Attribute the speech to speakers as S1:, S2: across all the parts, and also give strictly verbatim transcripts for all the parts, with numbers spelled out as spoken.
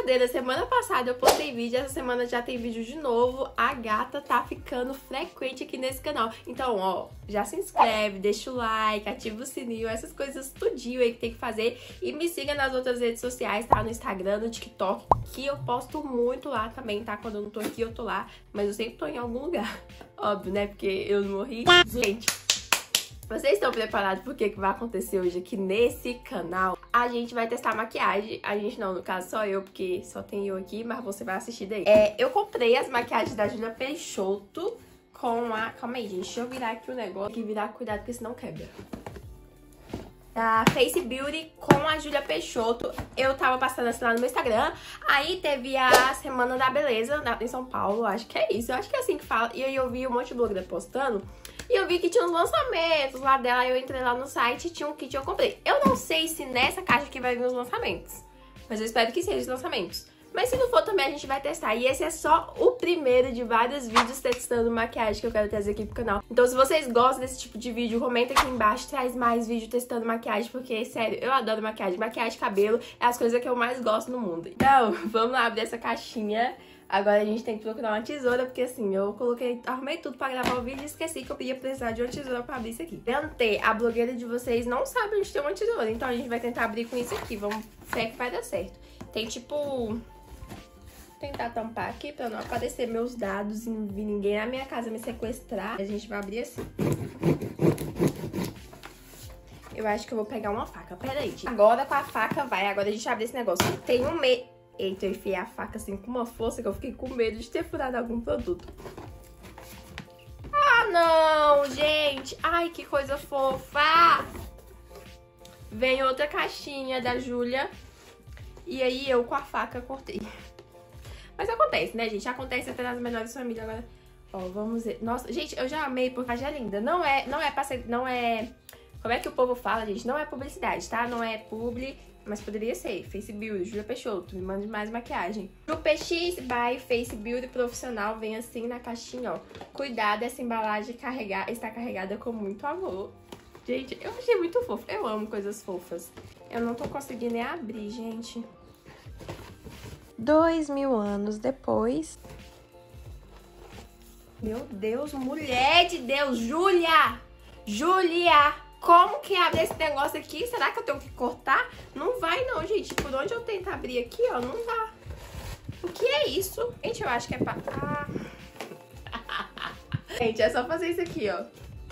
S1: brincadeira, semana passada eu postei vídeo, essa semana já tem vídeo de novo. A gata tá ficando frequente aqui nesse canal. Então, ó, já se inscreve, deixa o like, ativa o sininho, essas coisas tudinho aí que tem que fazer. E me siga nas outras redes sociais, tá? No Instagram, no TikTok, que eu posto muito lá também, tá? Quando eu não tô aqui, eu tô lá. Mas eu sempre tô em algum lugar. Óbvio, né? Porque eu não morri. Gente, vocês estão preparados pro que vai acontecer hoje aqui nesse canal? A gente vai testar maquiagem. A gente não, no caso só eu, porque só tem eu aqui, mas você vai assistir daí. É, eu comprei as maquiagens da Júlia Peixoto com a... Calma aí, gente. Deixa eu virar aqui o negócio. Tem que virar, cuidado, porque senão quebra. Da Face Beauty com a Júlia Peixoto. Eu tava passando assim lá no meu Instagram. Aí teve a Semana da Beleza em São Paulo. Acho que é isso. Eu acho que é assim que fala. E aí eu vi um monte de blogueira postando. E eu vi que tinha uns lançamentos lá dela. Eu entrei lá no site e tinha um kit e eu comprei. Eu não sei se nessa caixa aqui vai vir os lançamentos. Mas eu espero que seja os lançamentos. Mas se não for também a gente vai testar. E esse é só o primeiro de vários vídeos testando maquiagem que eu quero trazer aqui pro canal. Então se vocês gostam desse tipo de vídeo, comenta aqui embaixo, traz mais vídeo testando maquiagem. Porque, sério, eu adoro maquiagem. Maquiagem, cabelo, é as coisas que eu mais gosto no mundo. Então, vamos lá abrir essa caixinha. Agora a gente tem que procurar uma tesoura, porque assim, eu coloquei, arrumei tudo pra gravar o vídeo e esqueci que eu ia precisar de uma tesoura pra abrir isso aqui. Dante, a blogueira de vocês não sabe onde tem uma tesoura, então a gente vai tentar abrir com isso aqui. Vamos ver que vai dar certo. Tem tipo... tentar tampar aqui pra não aparecer meus dados e não vir ninguém na minha casa me sequestrar. A gente vai abrir assim. Eu acho que eu vou pegar uma faca. Pera aí, gente. Agora com a faca vai. Agora a gente abre esse negócio. Tem um medo. Eita, eu enfiei a faca assim com uma força que eu fiquei com medo de ter furado algum produto. Ah, não, gente. Ai, que coisa fofa. Vem outra caixinha da Júlia. E aí eu com a faca cortei. Mas acontece, né, gente? Acontece até nas menores famílias agora. Ó, vamos ver. Nossa, gente, eu já amei porque a é linda. Não é, não é pra ser, não é... Como é que o povo fala, gente? Não é publicidade, tá? Não é publi, mas poderia ser. Face Beauty, Júlia Peixoto, me mande mais maquiagem. Ju P X by Face Beauty Profissional vem assim na caixinha, ó. Cuidado, essa embalagem carregar, está carregada com muito amor. Gente, eu achei muito fofo. Eu amo coisas fofas. Eu não tô conseguindo nem abrir, gente.
S2: Dois mil anos depois.
S1: Meu Deus, mulher de Deus, Júlia! Júlia! Como que abre esse negócio aqui? Será que eu tenho que cortar? Não vai não, gente. Por onde eu tento abrir aqui, ó, não dá. O que é isso? Gente, eu acho que é pra... Ah. Gente, é só fazer isso aqui, ó.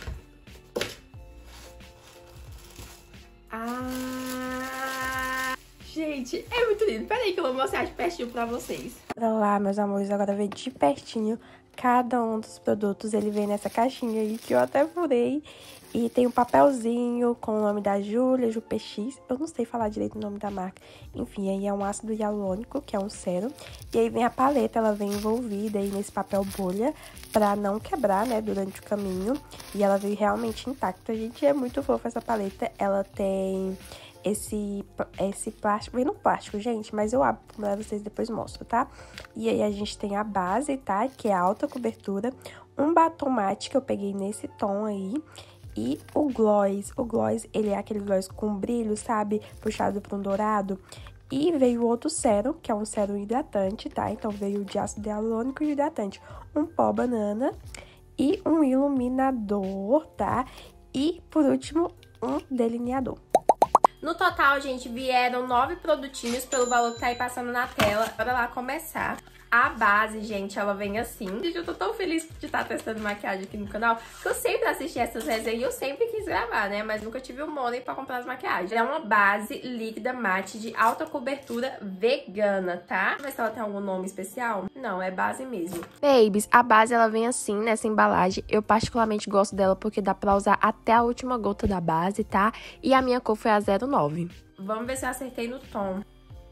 S1: Ah... Gente, é muito lindo. Peraí que eu vou mostrar de pertinho pra vocês.
S2: Olá, meus amores. Agora vem de pertinho cada um dos produtos. Ele vem nessa caixinha aí que eu até furei. E tem um papelzinho com o nome da Júlia, Ju P X. Eu não sei falar direito o nome da marca. Enfim, aí é um ácido hialurônico, que é um sérum. E aí vem a paleta, ela vem envolvida aí nesse papel bolha pra não quebrar, né, durante o caminho. E ela veio realmente intacta. Gente, é muito fofa essa paleta. Ela tem... Esse, esse plástico, vem no plástico, gente, mas eu abro pra vocês depois mostro, tá? E aí a gente tem a base, tá? Que é a alta cobertura, um batom mate que eu peguei nesse tom aí, e o gloss. O gloss, ele é aquele gloss com brilho, sabe? Puxado pra um dourado. E veio outro sérum, que é um sérum hidratante, tá? Então veio de ácido hialurônico e hidratante. Um pó banana e um iluminador, tá? E, por último, um delineador.
S1: No total, gente, vieram nove produtinhos pelo valor que tá aí passando na tela. Bora lá começar. A base, gente, ela vem assim. Gente, eu tô tão feliz de estar testando maquiagem aqui no canal, porque eu sempre assisti essas resenhas e eu sempre quis gravar, né? Mas nunca tive o money pra comprar as maquiagens. É uma base líquida mate de alta cobertura vegana, tá? Deixa eu ver se ela tem algum nome especial. Não, é base mesmo.
S2: Babies, a base ela vem assim nessa embalagem. Eu particularmente gosto dela porque dá pra usar até a última gota da base, tá? E a minha cor foi a zero nove.
S1: Vamos ver se eu acertei no tom.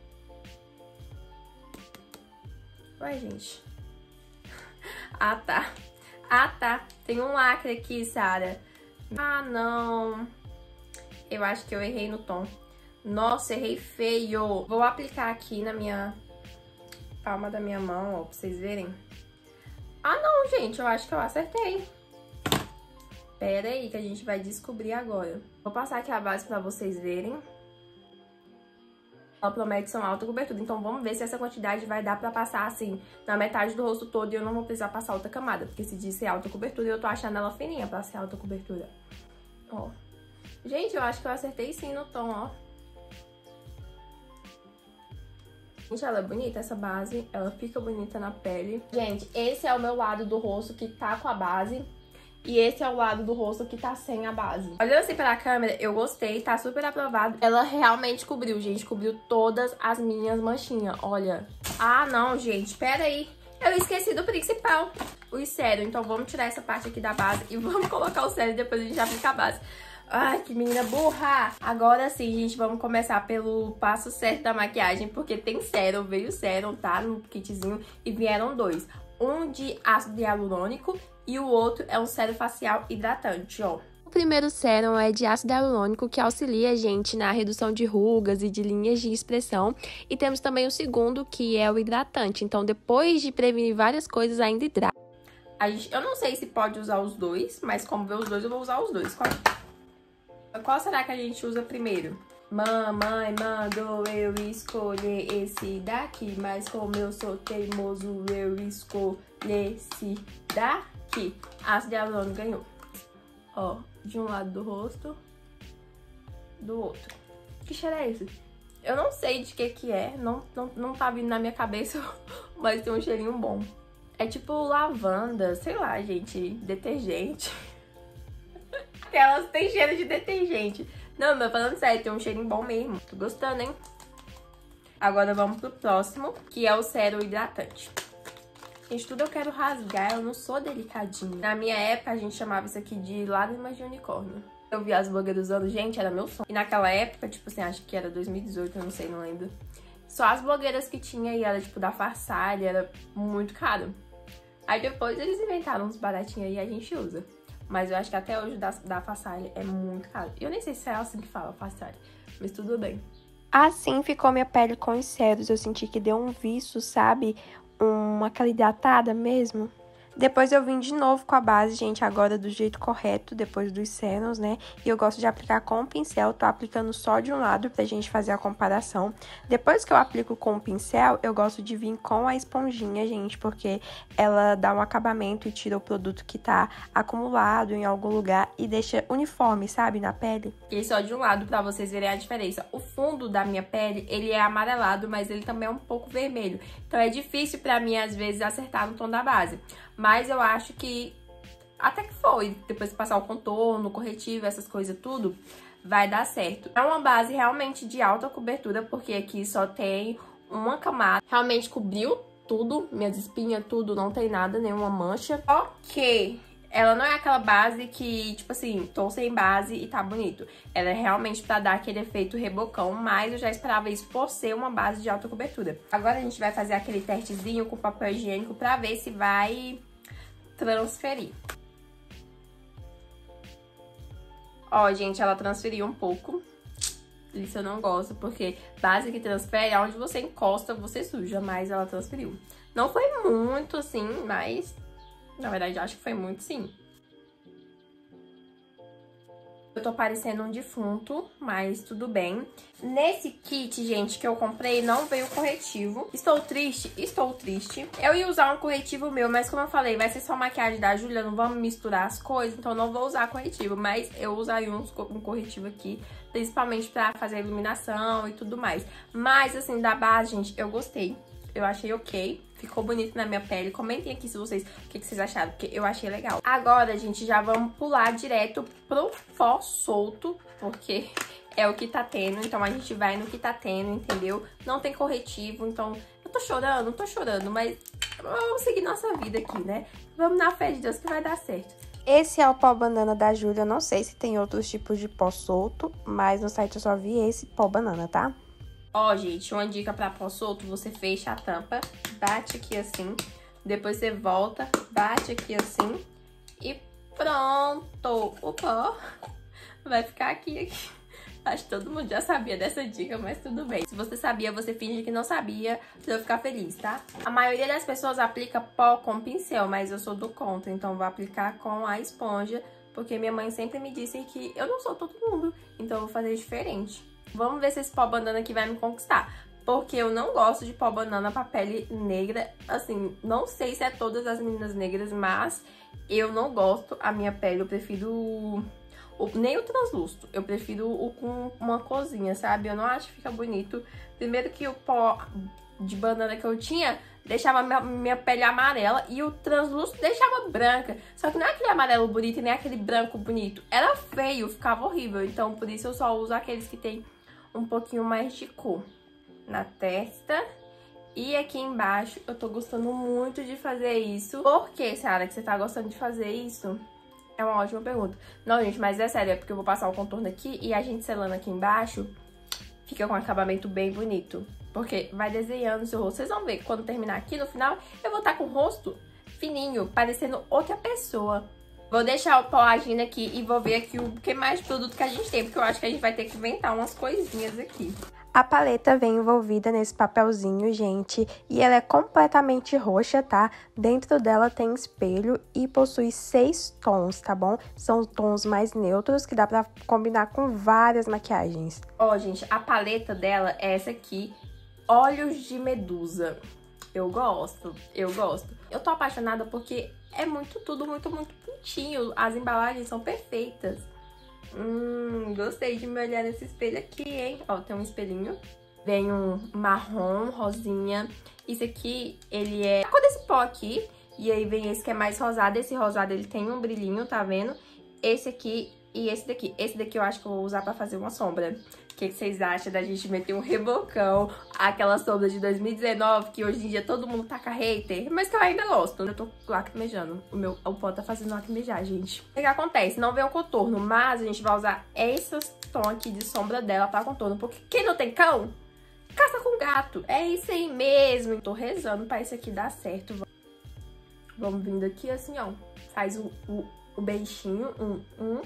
S1: Ué, gente. Ah, tá. Ah, tá. Tem um lacre aqui, Sara. Ah, não. Eu acho que eu errei no tom. Nossa, errei feio. Vou aplicar aqui na minha palma da minha mão, ó, pra vocês verem. Ah, não, gente. Eu acho que eu acertei. Pera aí que a gente vai descobrir agora. Vou passar aqui a base pra vocês verem. Ela promete ser uma alta cobertura, então vamos ver se essa quantidade vai dar pra passar, assim, na metade do rosto todo e eu não vou precisar passar outra camada, porque se diz ser alta cobertura e eu tô achando ela fininha pra ser alta cobertura. Ó. Gente, eu acho que eu acertei sim no tom, ó. Gente, ela é bonita, essa base, ela fica bonita na pele. Gente, esse é o meu lado do rosto que tá com a base. E esse é o lado do rosto que tá sem a base. Olhando assim pela câmera, eu gostei, tá super aprovado. Ela realmente cobriu, gente, cobriu todas as minhas manchinhas, olha. Ah, não, gente, pera aí. Eu esqueci do principal, o sérum. Então vamos tirar essa parte aqui da base e vamos colocar o sérum e depois a gente aplica a base. Ai, que menina burra! Agora sim, gente, vamos começar pelo passo certo da maquiagem, porque tem sérum, veio sérum, tá? No kitzinho, e vieram dois. Um de ácido hialurônico e o outro é um sérum facial hidratante, ó. O primeiro sérum é de ácido hialurônico, que auxilia a gente na redução de rugas e de linhas de expressão. E temos também o segundo, que é o hidratante. Então, depois de prevenir várias coisas, ainda hidrata. A gente, eu não sei se pode usar os dois, mas como ver os dois, eu vou usar os dois. Qual, qual será que a gente usa primeiro? Mamãe mandou eu escolher esse daqui, mas como eu sou teimoso, eu escolhi esse daqui. Ácido hialurônico ganhou. Ó, de um lado do rosto, do outro. Que cheiro é esse? Eu não sei de que que é, não, não, não tá vindo na minha cabeça, mas tem um cheirinho bom. É tipo lavanda, sei lá, gente, detergente. Elas têm cheiro de detergente. Não, mas falando sério, tem um cheirinho bom mesmo. Tô gostando, hein? Agora vamos pro próximo, que é o sérum hidratante. Gente, tudo eu quero rasgar, eu não sou delicadinha. Na minha época, a gente chamava isso aqui de lágrimas de unicórnio. Eu vi as blogueiras usando, gente, era meu sonho. E naquela época, tipo assim, acho que era dois mil e dezoito, eu não sei, não lembro. Só as blogueiras que tinha e era, tipo, da Farsalia, era muito caro. Aí depois eles inventaram uns baratinhos aí e a gente usa. Mas eu acho que até hoje da, da Farsalia é muito caro. E eu nem sei se é assim que fala, Farsalia, mas tudo bem.
S2: Assim ficou minha pele com os céus. Eu senti que deu um viço, sabe? Uma aquela hidratada mesmo. Depois eu vim de novo com a base, gente, agora do jeito correto, depois dos sérums, né? E eu gosto de aplicar com o pincel, tô aplicando só de um lado pra gente fazer a comparação. Depois que eu aplico com o pincel, eu gosto de vir com a esponjinha, gente, porque ela dá um acabamento e tira o produto que tá acumulado em algum lugar e deixa uniforme, sabe, na pele.
S1: E só de um lado pra vocês verem a diferença. O fundo da minha pele, ele é amarelado, mas ele também é um pouco vermelho. Então é difícil pra mim, às vezes, acertar no tom da base. Mas eu acho que até que foi. Depois de passar o contorno, o corretivo, essas coisas tudo, vai dar certo. É uma base realmente de alta cobertura, porque aqui só tem uma camada. Realmente cobriu tudo, minhas espinhas, tudo, não tem nada, nenhuma mancha. Ok. Ela não é aquela base que, tipo assim, tô sem base e tá bonito. Ela é realmente pra dar aquele efeito rebocão, mas eu já esperava isso por ser uma base de alta cobertura. Agora a gente vai fazer aquele testezinho com papel higiênico pra ver se vai transferir. Ó, gente, ela transferiu um pouco. Isso eu não gosto, porque base que transfere, aonde você encosta, você suja, mas ela transferiu. Não foi muito, assim, mas... na verdade, eu acho que foi muito, sim. Eu tô parecendo um defunto, mas tudo bem. Nesse kit, gente, que eu comprei, não veio corretivo. Estou triste? Estou triste. Eu ia usar um corretivo meu, mas como eu falei, vai ser só maquiagem da Júlia, não vamos misturar as coisas, então não vou usar corretivo. Mas eu usaria um, um corretivo aqui, principalmente pra fazer a iluminação e tudo mais. Mas, assim, da base, gente, eu gostei. Eu achei ok, ficou bonito na minha pele. Comentem aqui se vocês, o que, que vocês acharam, porque eu achei legal. Agora, gente, já vamos pular direto pro pó solto, porque é o que tá tendo. Então, a gente vai no que tá tendo, entendeu? Não tem corretivo, então... eu tô chorando, tô chorando, mas vamos seguir nossa vida aqui, né? Vamos na fé de Deus que vai dar certo.
S2: Esse é o pó banana da Júlia. Eu não sei se tem outros tipos de pó solto, mas no site eu só vi esse pó banana, tá?
S1: Ó, gente, uma dica pra pó solto, você fecha a tampa, bate aqui assim, depois você volta, bate aqui assim e pronto! O pó vai ficar aqui, aqui. Acho que todo mundo já sabia dessa dica, mas tudo bem. Se você sabia, você finge que não sabia, pra eu ficar feliz, tá? A maioria das pessoas aplica pó com pincel, mas eu sou do contra, então vou aplicar com a esponja, porque minha mãe sempre me disse que eu não sou todo mundo, então eu vou fazer diferente. Vamos ver se esse pó banana aqui vai me conquistar. Porque eu não gosto de pó banana pra pele negra. Assim, não sei se é todas as meninas negras, mas eu não gosto. A minha pele, eu prefiro... O, nem o translúcido. Eu prefiro o com uma corzinha, sabe? Eu não acho que fica bonito. Primeiro que o pó de banana que eu tinha deixava minha, minha pele amarela e o translúcido deixava branca. Só que não é aquele amarelo bonito e nem aquele branco bonito. Era feio, ficava horrível. Então, por isso eu só uso aqueles que tem um pouquinho mais de cor. Na testa e aqui embaixo. Eu tô gostando muito de fazer isso. Por que, Sara, que você tá gostando de fazer isso? É uma ótima pergunta. Não, gente, mas é sério, é porque eu vou passar o contorno aqui e a gente selando aqui embaixo fica com um acabamento bem bonito. Porque vai desenhando o seu rosto. Vocês vão ver que quando terminar aqui no final, eu vou estar com o rosto fininho, parecendo outra pessoa. Vou deixar o pó agindo aqui e vou ver aqui o que mais de produto que a gente tem, porque eu acho que a gente vai ter que inventar umas coisinhas aqui.
S2: A paleta vem envolvida nesse papelzinho, gente, e ela é completamente roxa, tá? Dentro dela tem espelho e possui seis tons, tá bom? São tons mais neutros que dá pra combinar com várias maquiagens.
S1: Ó, gente, a paleta dela é essa aqui, Olhos de Medusa. Eu gosto, eu gosto. Eu tô apaixonada porque é muito, tudo muito, muito bonitinho. As embalagens são perfeitas. Hum, gostei de me olhar nesse espelho aqui, hein? Ó, tem um espelhinho. Vem um marrom, rosinha. Isso aqui, ele é a cor desse pó aqui. E aí vem esse que é mais rosado. Esse rosado, ele tem um brilhinho, tá vendo? Esse aqui e esse daqui. Esse daqui eu acho que eu vou usar pra fazer uma sombra. O que, que vocês acham da gente meter um rebocão? Aquela sombra de dois mil e dezenove, que hoje em dia todo mundo taca hater, mas que eu ainda gosto. Eu tô lacrimejando. O meu o pó tá fazendo lacrimejar, gente. O que, que acontece? Não vem o contorno, mas a gente vai usar esses tons aqui de sombra dela pra contorno. Porque quem não tem cão, caça com gato. É isso aí mesmo. Eu tô rezando pra isso aqui dar certo. Vamos vindo aqui assim, ó. Faz o, o, o beijinho. Um, um.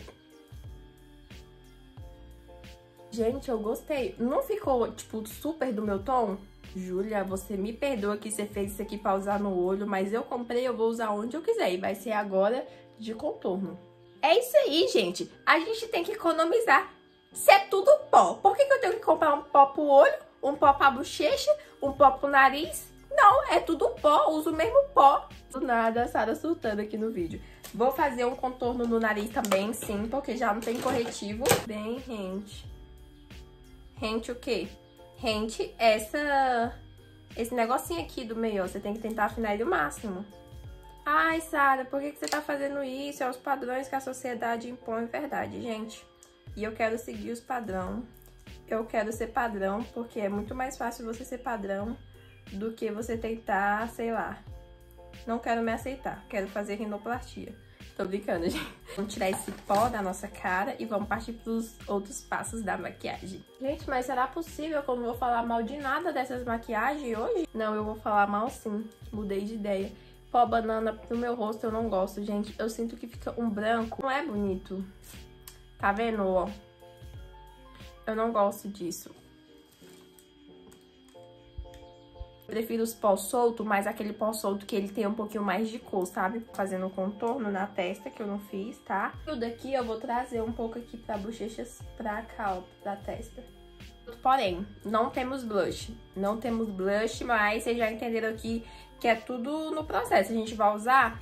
S1: Gente, eu gostei. Não ficou, tipo, super do meu tom? Júlia, você me perdoa que você fez isso aqui pra usar no olho, mas eu comprei, eu vou usar onde eu quiser. E vai ser agora de contorno. É isso aí, gente. A gente tem que economizar. Se é tudo pó, por que que eu tenho que comprar um pó pro olho, um pó pra bochecha, um pó pro nariz? Não, é tudo pó, uso o mesmo pó. Do nada, a Sara surtando aqui no vídeo. Vou fazer um contorno no nariz também, sim, porque já não tem corretivo. Bem rente. Rente o quê? Rente essa, esse negocinho aqui do meio, ó. Você tem que tentar afinar ele o máximo. Ai, Sara, por que que você tá fazendo isso? É os padrões que a sociedade impõe, verdade, gente. E eu quero seguir os padrões. Eu quero ser padrão, porque é muito mais fácil você ser padrão do que você tentar, sei lá. Não quero me aceitar, quero fazer rinoplastia. Tô brincando, gente. Vamos tirar esse pó da nossa cara e vamos partir pros outros passos da maquiagem. Gente, mas será possível que eu não vou falar mal de nada dessas maquiagens hoje? Não, eu vou falar mal sim. Mudei de ideia. Pó banana pro meu rosto eu não gosto, gente. Eu sinto que fica um branco. Não é bonito. Tá vendo, ó? Eu não gosto disso. Prefiro os pó solto, mas aquele pó solto que ele tem um pouquinho mais de cor, sabe? Fazendo um contorno na testa, que eu não fiz, tá? E o daqui eu vou trazer um pouco aqui pra bochechas, pra cá, ó, pra testa. Porém, não temos blush. Não temos blush, mas vocês já entenderam aqui que é tudo no processo. A gente vai usar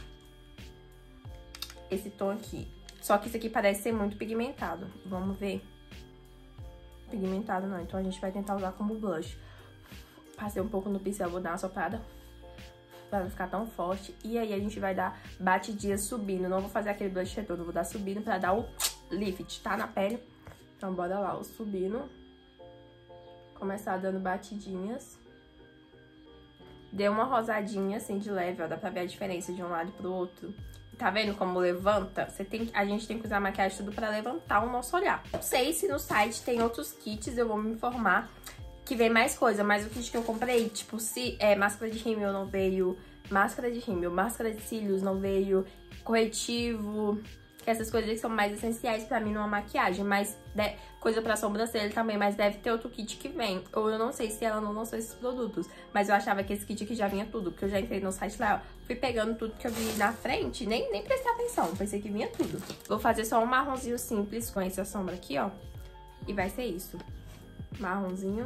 S1: esse tom aqui. Só que isso aqui parece ser muito pigmentado. Vamos ver. Pigmentado não, então a gente vai tentar usar como blush. Passei um pouco no pincel, vou dar uma soprada pra não ficar tão forte. E aí a gente vai dar batidinha subindo. Não vou fazer aquele blush redondo, vou dar subindo pra dar o lift, tá? Na pele. Então bora lá, o subindo. Começar dando batidinhas. Deu uma rosadinha assim de leve, ó. Dá pra ver a diferença de um lado pro outro. Tá vendo como levanta? Você tem, a gente tem que usar a maquiagem tudo pra levantar o nosso olhar. Não sei se no site tem outros kits, eu vou me informar. Que vem mais coisa, mas o kit que eu comprei, tipo, se é máscara de rímel não veio, máscara de rímel, máscara de cílios não veio, corretivo, essas coisas que são mais essenciais pra mim numa maquiagem, mas de, coisa pra sobrancelha também, mas deve ter outro kit que vem, ou eu não sei se ela não lançou esses produtos, mas eu achava que esse kit aqui já vinha tudo, porque eu já entrei no site lá, ó, fui pegando tudo que eu vi na frente, nem, nem prestei atenção, pensei que vinha tudo. Vou fazer só um marronzinho simples com essa sombra aqui, ó, e vai ser isso. marronzinho.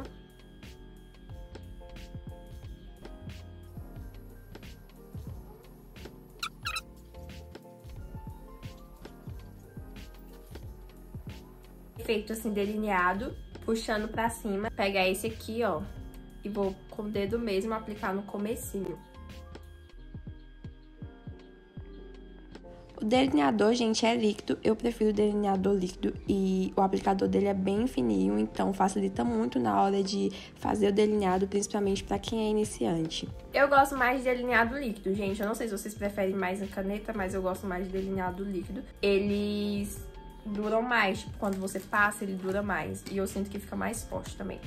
S1: Feito assim, delineado, puxando pra cima. Pegar esse aqui, ó, e vou com o dedo mesmo aplicar no comecinho.
S2: O delineador, gente, é líquido. Eu prefiro o delineador líquido e o aplicador dele é bem fininho, então facilita muito na hora de fazer o delineado, principalmente pra quem é iniciante.
S1: Eu gosto mais de delineado líquido, gente. Eu não sei se vocês preferem mais em caneta, mas eu gosto mais de delineado líquido. Eles duram mais, tipo, quando você passa, ele dura mais. E eu sinto que fica mais forte também.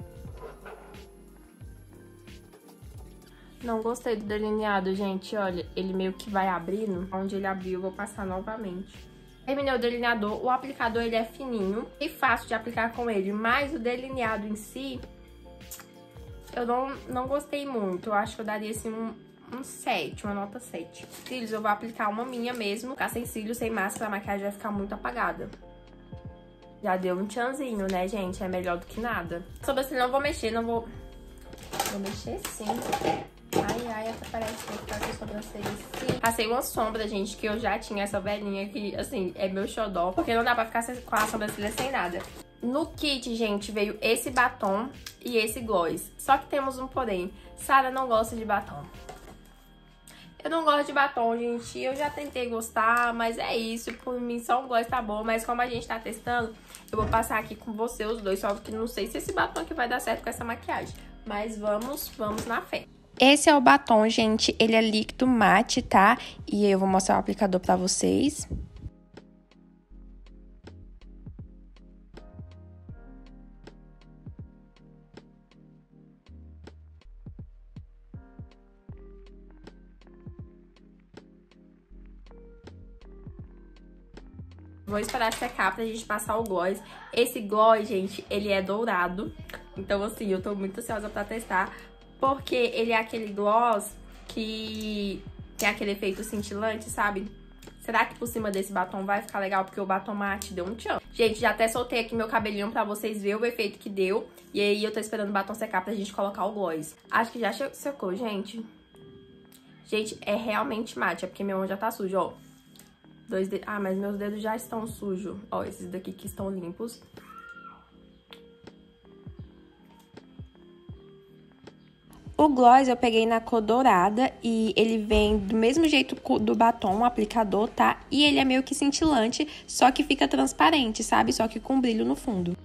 S1: Não gostei do delineado, gente. Olha, ele meio que vai abrindo. Onde ele abriu, eu vou passar novamente. Terminei o delineador. O aplicador, ele é fininho e fácil de aplicar com ele. Mas o delineado em si, eu não, não gostei muito. Eu acho que eu daria, assim, um, um sete, uma nota sete. Cílios, eu vou aplicar uma minha mesmo. Ficar sem cílios, sem máscara, a maquiagem vai ficar muito apagada. Já deu um tchanzinho, né, gente? É melhor do que nada. Sobrancelha, não vou mexer, não vou... Vou mexer sim. Ai, ai, até parece que vou ficar com a sobrancelha assim. Passei uma sombra, gente, que eu já tinha essa velhinha que, assim, é meu xodó. Porque não dá pra ficar com a sobrancelha sem nada. No kit, gente, veio esse batom e esse gloss. Só que temos um porém. Sara não gosta de batom. Eu não gosto de batom, gente. Eu já tentei gostar, mas é isso. Por mim, só um gloss tá bom. Mas como a gente tá testando, eu vou passar aqui com você os dois. Só que não sei se esse batom aqui vai dar certo com essa maquiagem. Mas vamos, vamos na fé.
S2: Esse é o batom, gente, ele é líquido mate, tá? E eu vou mostrar o aplicador pra vocês.
S1: Vou esperar secar pra gente passar o gloss. Esse gloss, gente, ele é dourado. Então, assim, eu tô muito ansiosa pra testar. Porque ele é aquele gloss que tem aquele efeito cintilante, sabe? Será que por cima desse batom vai ficar legal? Porque o batom mate deu um tchan. Gente, já até soltei aqui meu cabelinho pra vocês verem o efeito que deu. E aí eu tô esperando o batom secar pra gente colocar o gloss. Acho que já secou, gente. Gente, é realmente mate. É porque minha mão já tá suja, ó. Dois dedos. Ah, mas meus dedos já estão sujos. Ó, esses daqui que estão limpos.
S2: O gloss eu peguei na cor dourada e ele vem do mesmo jeito do batom, o aplicador, tá? E ele é meio que cintilante, só que fica transparente, sabe? Só que com brilho no fundo.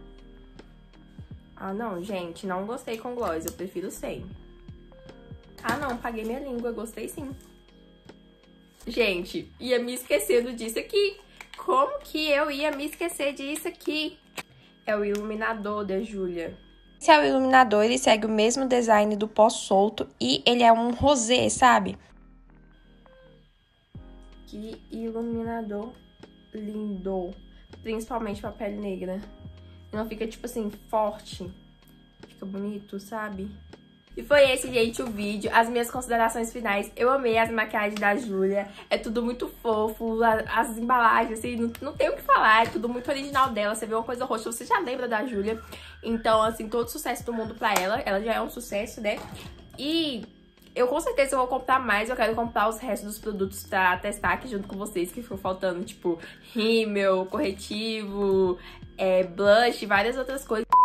S1: Ah, não, gente, não gostei com gloss, eu prefiro sem. Ah, não, paguei minha língua, gostei sim. Gente, ia me esquecendo disso aqui. Como que eu ia me esquecer disso aqui? É o iluminador da Júlia.
S2: Esse é o iluminador, ele segue o mesmo design do pó solto e ele é um rosé, sabe?
S1: Que iluminador lindo. Principalmente pra pele negra. Não fica, tipo assim, forte. Fica bonito, sabe? E foi esse, gente, o vídeo. As minhas considerações finais. Eu amei as maquiagens da Júlia. É tudo muito fofo. As embalagens, assim, não, não tem o que falar. É tudo muito original dela. Você vê uma coisa roxa, você já lembra da Júlia. Então, assim, todo sucesso do mundo pra ela. Ela já é um sucesso, né? E eu com certeza vou comprar mais. Eu quero comprar os restos dos produtos pra testar aqui junto com vocês. Que ficou faltando, tipo, rímel, corretivo, é, blush, várias outras coisas.